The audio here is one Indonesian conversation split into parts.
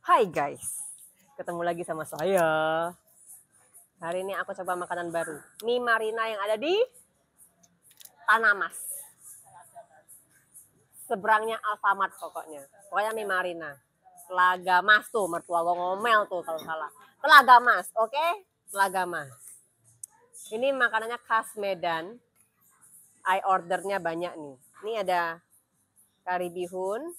Hai guys, ketemu lagi sama saya. Hari ini aku coba makanan baru, mie Marina yang ada di Tanah Mas. Seberangnya Alfamart pokoknya. Pokoknya mie Marina. Telaga Mas tuh, mertua gue ngomel tuh kalau salah. Telaga Mas, oke? Telaga Mas. Ini makanannya khas Medan. I ordernya banyak nih. Ini ada kari bihun.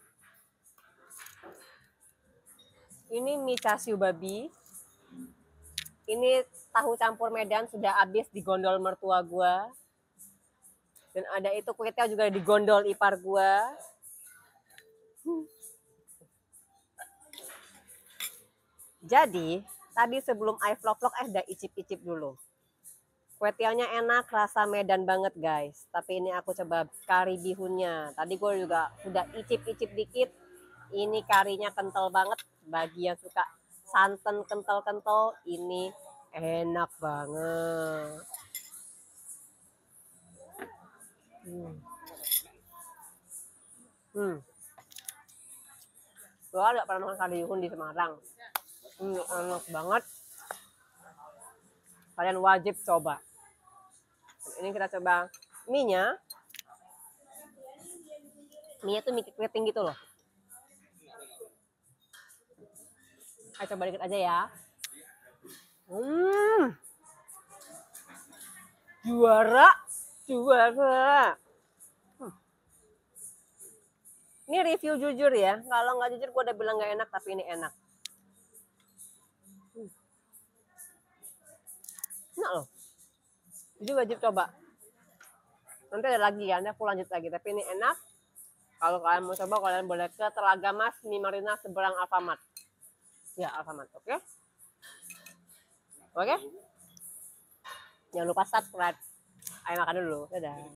Ini mie kasiu babi. Ini tahu campur Medan sudah habis di gondol mertua gua. Dan ada itu kue tiaw juga di gondol ipar gua. Jadi, tadi sebelum I vlog-vlog udah icip-icip dulu. Kue tiawnya enak, rasa Medan banget guys. Tapi ini aku coba kari bihunnya. Tadi gue juga udah icip-icip dikit. Ini karinya kental banget. Bagi yang suka santan kental-kental, ini enak banget. Gue gak pernah makan kari bihun di Semarang. Enak banget. Kalian wajib coba. Ini kita coba mie-nya. Mie-nya tuh mie keriting gitu loh. Ayo coba dikit aja ya. Juara. Ini review jujur ya. Kalau nggak jujur gue udah bilang nggak enak, tapi ini enak. Enak loh. Jadi wajib coba. Nanti ada lagi ya, nanti aku lanjut lagi. Tapi ini enak. Kalau kalian mau coba, kalian boleh ke Telaga Mas Mie Marina seberang Alfamart. Ya, Alfamart, oke? Oke? Jangan lupa subscribe. Ayo makan dulu. Dadah.